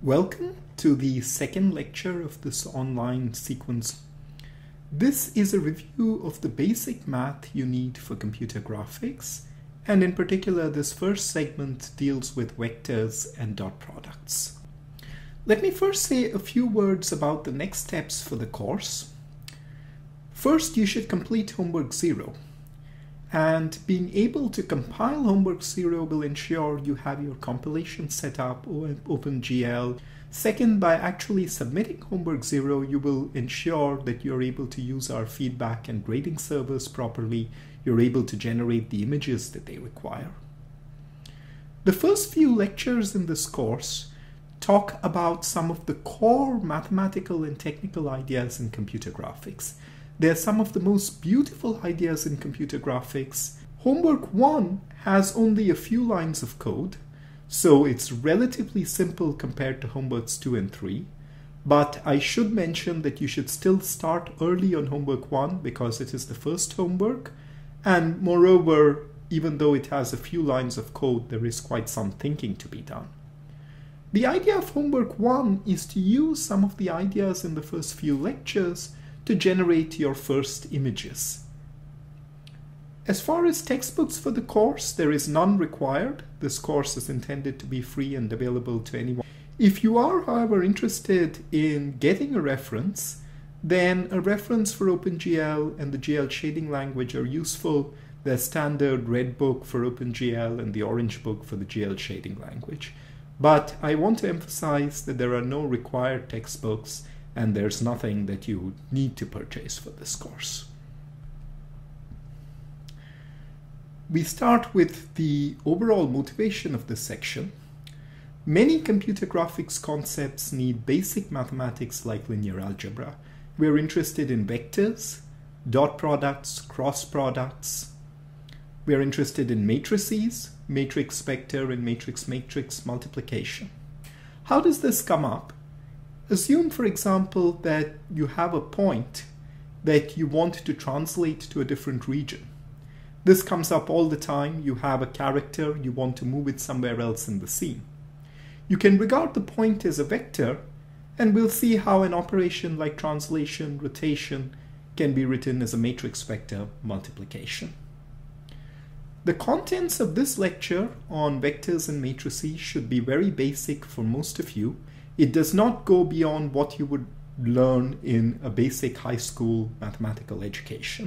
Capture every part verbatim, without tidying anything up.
Welcome to the second lecture of this online sequence. This is a review of the basic math you need for computer graphics, and in particular this first segment deals with vectors and dot products. Let me first say a few words about the next steps for the course. First, you should complete homework zero, and being able to compile homework zero will ensure you have your compilation set up on OpenGL. Second, by actually submitting homework zero, you will ensure that you're able to use our feedback and grading servers properly. You're able to generate the images that they require. The first few lectures in this course talk about some of the core mathematical and technical ideas in computer graphics. They're some of the most beautiful ideas in computer graphics. Homework one has only a few lines of code, so it's relatively simple compared to homeworks two and three. But I should mention that you should still start early on homework one because it is the first homework. And moreover, even though it has a few lines of code, there is quite some thinking to be done. The idea of homework one is to use some of the ideas in the first few lectures to generate your first images. As far as textbooks for the course, there is none required. This course is intended to be free and available to anyone. If you are, however, interested in getting a reference, then a reference for OpenGL and the G L shading language are useful. The standard red book for OpenGL and the orange book for the G L shading language. But I want to emphasize that there are no required textbooks, and there's nothing that you need to purchase for this course. We start with the overall motivation of this section. Many computer graphics concepts need basic mathematics like linear algebra. We're interested in vectors, dot products, cross products. We're interested in matrices, matrix vector and matrix matrix multiplication. How does this come up? Assume, for example, that you have a point that you want to translate to a different region. This comes up all the time. You have a character, you want to move it somewhere else in the scene. You can regard the point as a vector, and we'll see how an operation like translation, rotation can be written as a matrix vector multiplication. The contents of this lecture on vectors and matrices should be very basic for most of you. It does not go beyond what you would learn in a basic high school mathematical education.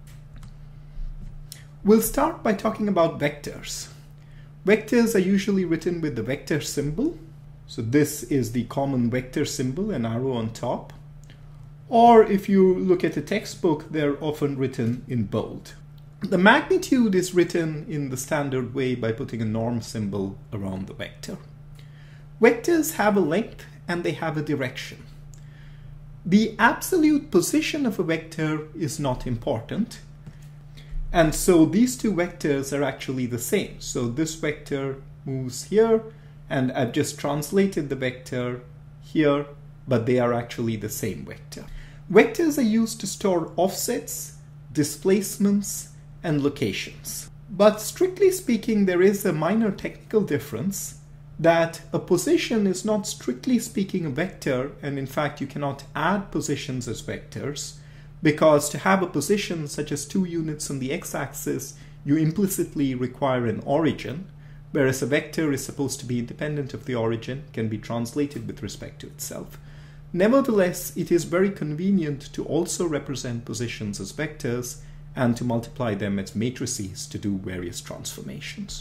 We'll start by talking about vectors. Vectors are usually written with the vector symbol. So this is the common vector symbol, an arrow on top. Or if you look at a textbook, they're often written in bold. The magnitude is written in the standard way by putting a norm symbol around the vector. Vectors have a length and they have a direction. The absolute position of a vector is not important. And so these two vectors are actually the same. So this vector moves here, and I've just translated the vector here, but they are actually the same vector. Vectors are used to store offsets, displacements, and locations. But strictly speaking, there is a minor technical difference that a position is not strictly speaking a vector, and in fact you cannot add positions as vectors, because to have a position such as two units on the x-axis, you implicitly require an origin, whereas a vector is supposed to be independent of the origin, can be translated with respect to itself. Nevertheless, it is very convenient to also represent positions as vectors and to multiply them as matrices to do various transformations.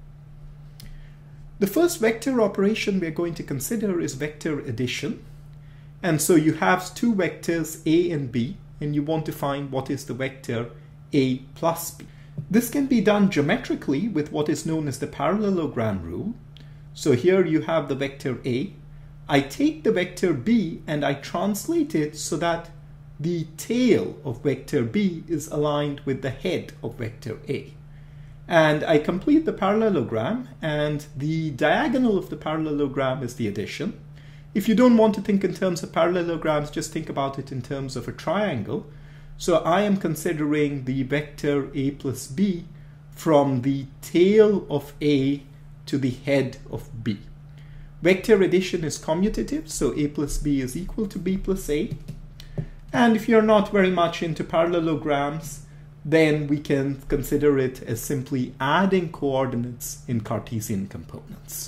The first vector operation we're going to consider is vector addition. And so you have two vectors A and B, and you want to find what is the vector A plus B. This can be done geometrically with what is known as the parallelogram rule. So here you have the vector A. I take the vector B and I translate it so that the tail of vector B is aligned with the head of vector A. And I complete the parallelogram, and the diagonal of the parallelogram is the addition. If you don't want to think in terms of parallelograms, just think about it in terms of a triangle. So I am considering the vector A plus B from the tail of A to the head of B. Vector addition is commutative, so a plus b is equal to b plus a. And if you're not very much into parallelograms, then we can consider it as simply adding coordinates in Cartesian components.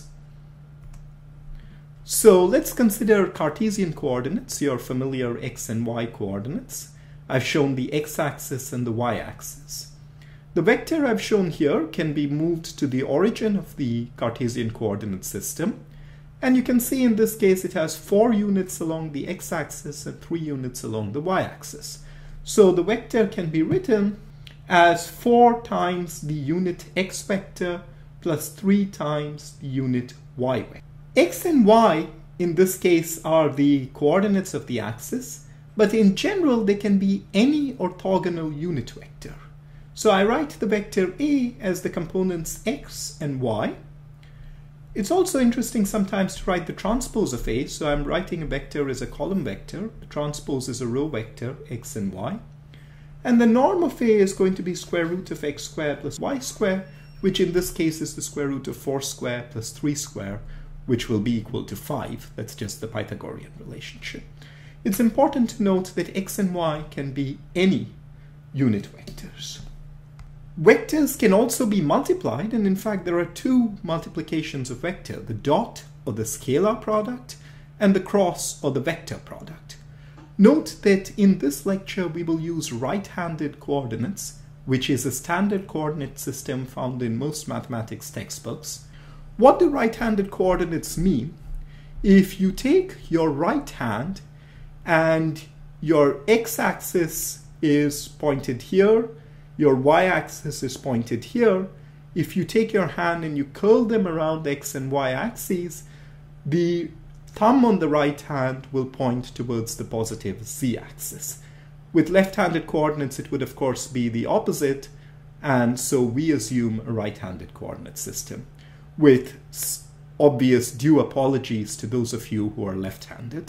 So let's consider Cartesian coordinates, your familiar x and y coordinates. I've shown the x-axis and the y-axis. The vector I've shown here can be moved to the origin of the Cartesian coordinate system. And you can see in this case it has four units along the x-axis and three units along the y-axis. So the vector can be written as four times the unit x vector plus three times the unit y vector. X and y in this case are the coordinates of the axis, but in general they can be any orthogonal unit vector. So I write the vector A as the components x and y. It's also interesting sometimes to write the transpose of A, so I'm writing a vector as a column vector, the transpose is a row vector, x and y. And the norm of A is going to be square root of x squared plus y squared, which in this case is the square root of four squared plus three squared, which will be equal to five. That's just the Pythagorean relationship. It's important to note that x and y can be any unit vectors. Vectors can also be multiplied, and in fact there are two multiplications of vector, the dot or the scalar product and the cross or the vector product. Note that in this lecture we will use right-handed coordinates, which is a standard coordinate system found in most mathematics textbooks. What do right-handed coordinates mean? If you take your right hand and your x-axis is pointed here, your y-axis is pointed here, if you take your hand and you curl them around x and y axes, the thumb on the right hand will point towards the positive z-axis. With left-handed coordinates it would of course be the opposite, and so we assume a right-handed coordinate system, with obvious due apologies to those of you who are left-handed.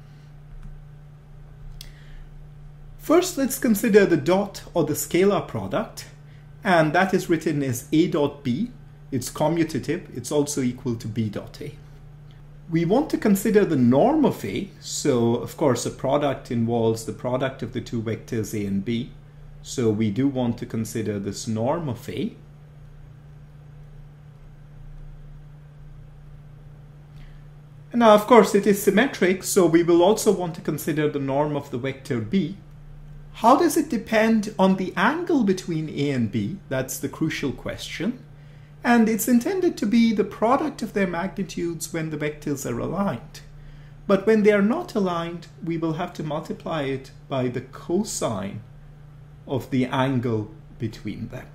First, let's consider the dot or the scalar product, and that is written as a dot b. It's commutative, it's also equal to b dot a. We want to consider the norm of A, so of course a product involves the product of the two vectors A and B, so we do want to consider this norm of A. Now, of course, it is symmetric, so we will also want to consider the norm of the vector b. How does it depend on the angle between A and B? That's the crucial question. And it's intended to be the product of their magnitudes when the vectors are aligned. But when they are not aligned, we will have to multiply it by the cosine of the angle between them.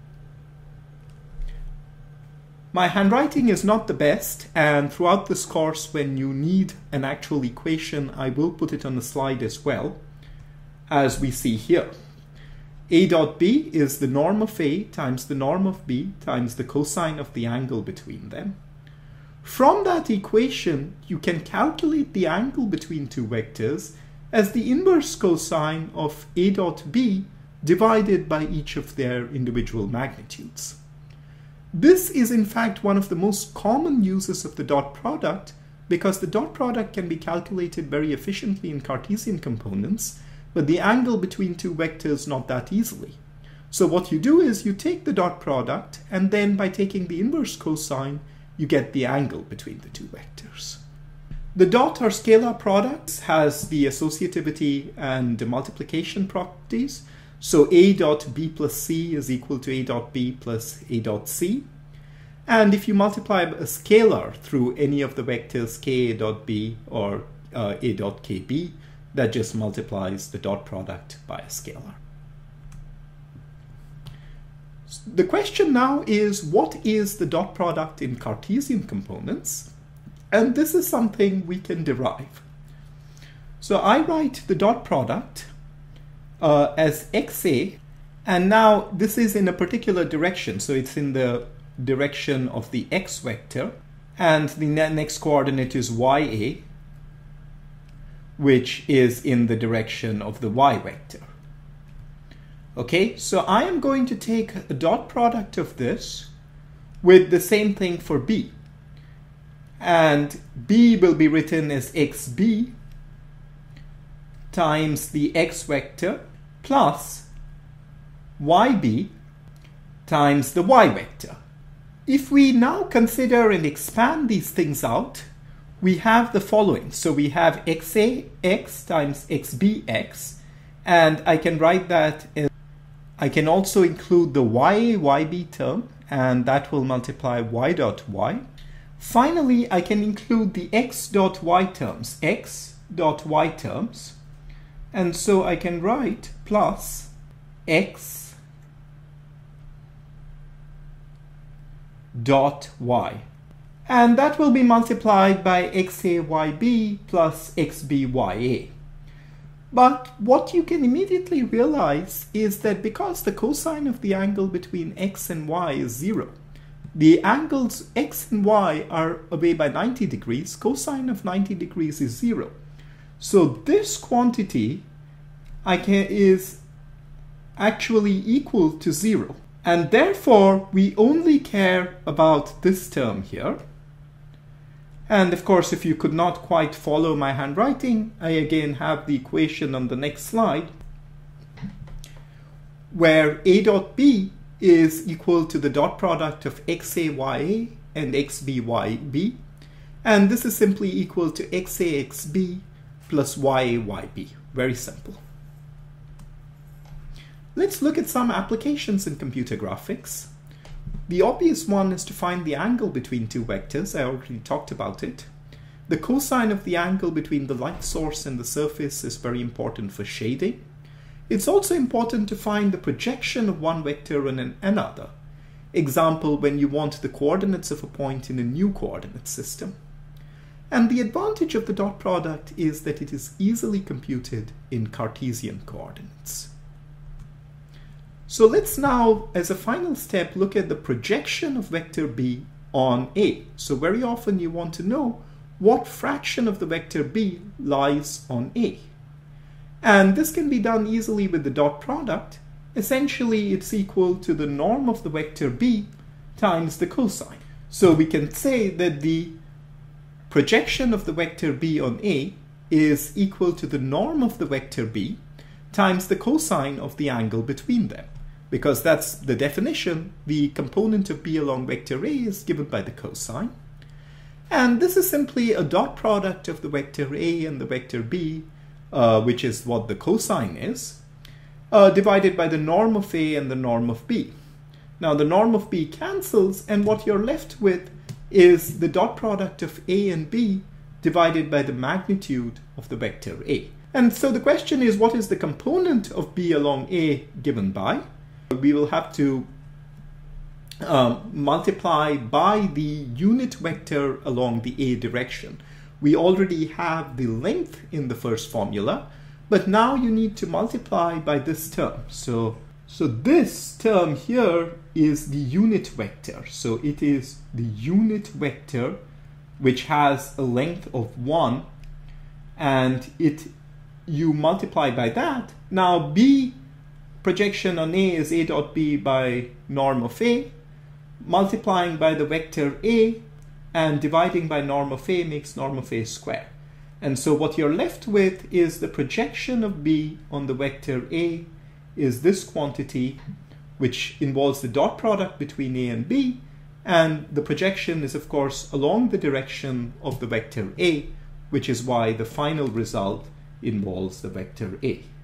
My handwriting is not the best, and throughout this course, when you need an actual equation, I will put it on the slide as well, as we see here. A dot b is the norm of A times the norm of B times the cosine of the angle between them. From that equation, you can calculate the angle between two vectors as the inverse cosine of A dot b divided by each of their individual magnitudes. This is in fact one of the most common uses of the dot product, because the dot product can be calculated very efficiently in Cartesian components, but the angle between two vectors not that easily. So what you do is you take the dot product, and then by taking the inverse cosine, you get the angle between the two vectors. The dot or scalar product has the associativity and the multiplication properties. So A dot B plus C is equal to A dot B plus A dot C. And if you multiply a scalar through any of the vectors K A dot B or uh, A dot K B, that just multiplies the dot product by a scalar. The question now is, what is the dot product in Cartesian components? And this is something we can derive. So I write the dot product uh, as xa, and now this is in a particular direction, so it's in the direction of the x vector, and the next coordinate is ya, which is in the direction of the y vector. Okay, so I am going to take a dot product of this with the same thing for b. And b will be written as xb times the x vector plus yb times the y vector. If we now consider and expand these things out, we have the following. So we have xax times xbx, and I can write that in, I can also include the ya yb term, and that will multiply y dot y. Finally, I can include the x dot y terms, x dot y terms, and so I can write plus x dot y. And that will be multiplied by xayb plus xbya. But what you can immediately realize is that because the cosine of the angle between x and y is zero, the angles x and y are away by ninety degrees, cosine of ninety degrees is zero. So this quantity I can, is actually equal to zero. And therefore, we only care about this term here. And of course, if you could not quite follow my handwriting, I again have the equation on the next slide, where a dot b is equal to the dot product of xaya and xbyb. And this is simply equal to xaxb plus yayb. Very simple. Let's look at some applications in computer graphics. The obvious one is to find the angle between two vectors. I already talked about it. The cosine of the angle between the light source and the surface is very important for shading. It's also important to find the projection of one vector on another. Example, when you want the coordinates of a point in a new coordinate system. And the advantage of the dot product is that it is easily computed in Cartesian coordinates. So let's now, as a final step, look at the projection of vector b on A. So very often you want to know what fraction of the vector b lies on A. And this can be done easily with the dot product. Essentially, it's equal to the norm of the vector b times the cosine. So we can say that the projection of the vector b on A is equal to the norm of the vector b times the cosine of the angle between them. Because that's the definition, the component of b along vector A is given by the cosine. And this is simply a dot product of the vector A and the vector b, uh, which is what the cosine is, uh, divided by the norm of A and the norm of b. Now the norm of b cancels, and what you're left with is the dot product of A and b divided by the magnitude of the vector A. And so the question is, what is the component of b along A given by? We will have to um, multiply by the unit vector along the A direction. We already have the length in the first formula, but now you need to multiply by this term. So, so this term here is the unit vector. So it is the unit vector which has a length of one, and it you multiply by that. Now b projection on A is a dot b by norm of A. Multiplying by the vector A and dividing by norm of A makes norm of A square. And so what you're left with is the projection of b on the vector A is this quantity, which involves the dot product between A and b, and the projection is of course along the direction of the vector A, which is why the final result involves the vector A.